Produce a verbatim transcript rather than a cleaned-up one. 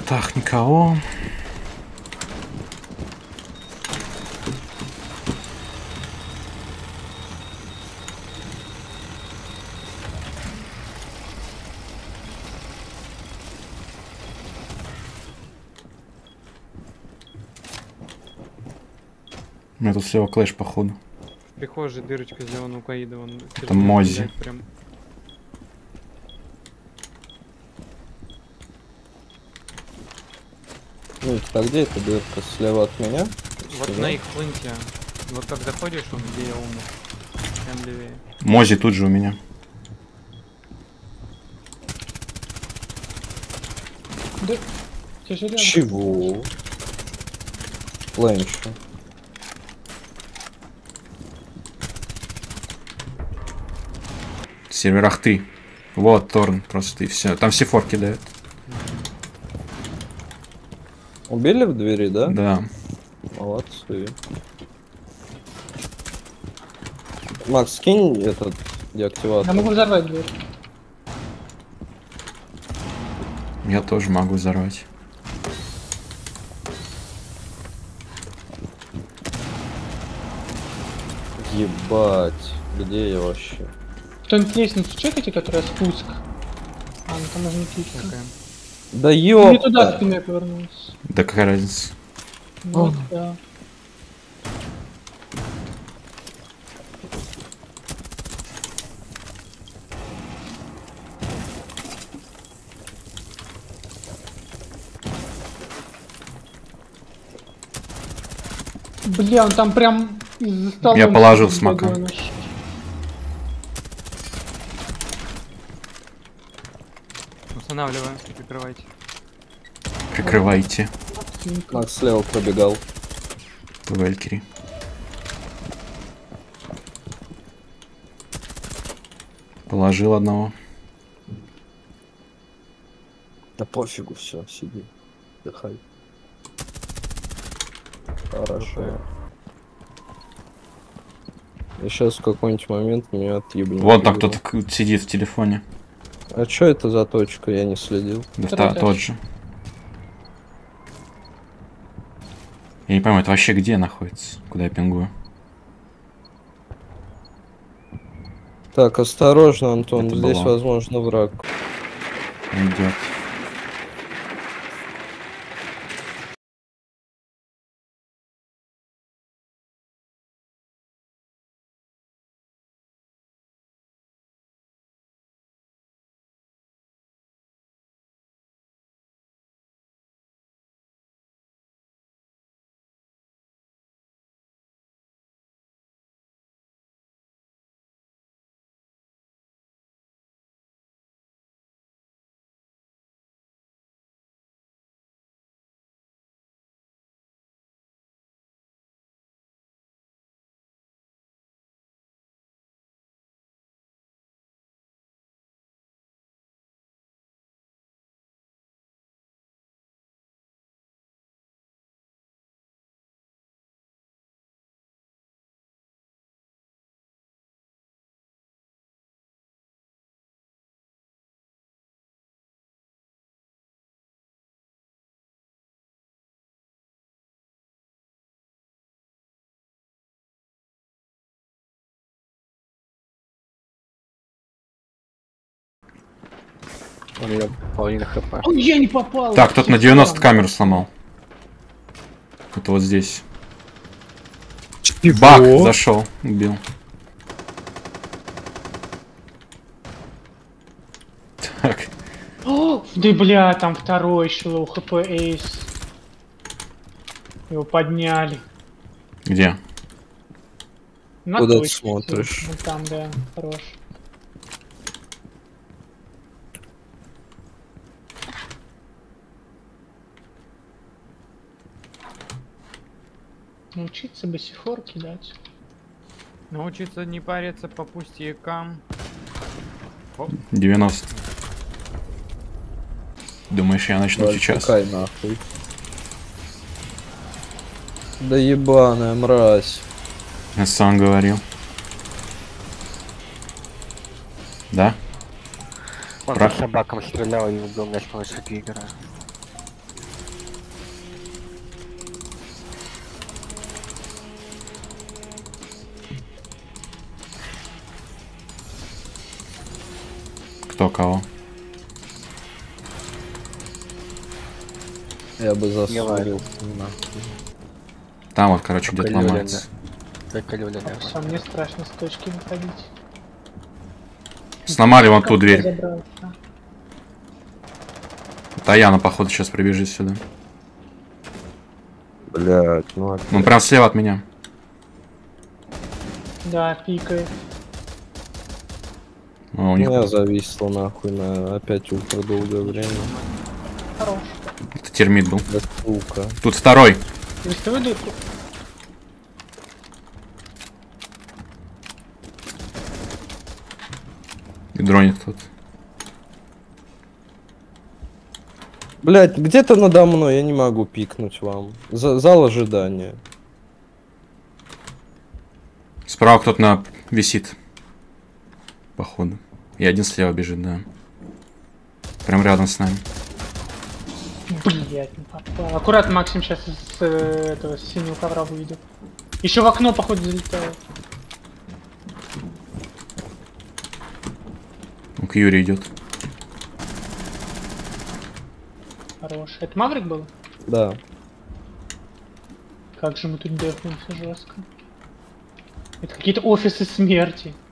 воротах никого. У меня тут слева клэш, походу. Прихожая дырочка сделана у Каида. Он это Мози. Прям... Ну, а где эта дырка? Слева от меня? Вот Слева? на их фланте. Вот как заходишь, он где я умер. Прям левее. Мози тут же у меня. Да. Тяжелее. Чего? Флэнчу. В серверах ты. Вот Торн, просто и все. Там все форки дают. Убили в двери, да? Да. Молодцы. Макс, скинь этот деактиватор. Я могу взорвать дверь. Я тоже могу взорвать. Ебать. Где я вообще? Кто-нибудь лестницу чекайте, которая спуск. А, ну там можно идти. Такая. Да Не ёпта. туда спиной повернулся. Да какая разница? Вот, да. Бля, он там прям из-за стола. Я положил смока. Устанавливаю, прикрывайте. Прикрывайте. Макс слева пробегал. Валькири. Положил одного. Да пофигу, все, сиди. Отдыхай. Хорошо. И сейчас в какой-нибудь момент меня отъебнет. Вот так кто-то сидит в телефоне. А чё это за точка? Я не следил. Да та, тот же. Я не пойму, это вообще где находится? Куда я пингую? Так, осторожно, Антон, Это здесь было. возможно враг. Идет. У меня половина хп. Ой, я не попал. Так, кто-то на девяносто камеру сломал. Это вот здесь. Баг зашел, убил. Так. О, да бля, там второй шел, хп эйс. Его подняли. Где? На Куда ты точке, смотришь? вот там, да, хорош. Научиться бы сифор кидать. Научиться не париться по пустякам. Оп. девяносто. Думаешь, я начну Давай, сейчас? пускай нахуй. Да ебаная мразь. Я сам говорил. Да? Он Про- по собакам стрелял и убил мяч против Гигера. Кто кого? Я бы Говорил. засварил. Там вот, короче, где-то Только ломается. Только люля. А все, мне страшно с точки выходить. Сломали вон ту Как я дверь. забрался? Таяна, походу, сейчас прибежит сюда. Блять, ну опять. Ну, прям слева от меня. Да, пикает. О, у них Ну, я зависла нахуй на опять ультра долгое время. Хорош. это термит был. Да сука. Тут второй. Листовой дырку. И дронит тут. Блять, где-то надо мной, я не могу пикнуть вам. За- зал ожидания. Справа кто-то на... висит. Походу. И один слева бежит, да. Прям рядом с нами. Блять, не попал. Аккуратно Максим сейчас с э, этого с синего ковра выйдет. Еще в окно, походу, залетает. Ну, к Юре идет. Хорош. Это Маврик был? Да. Как же мы тут дефаемся жестко. Это какие-то офисы смерти.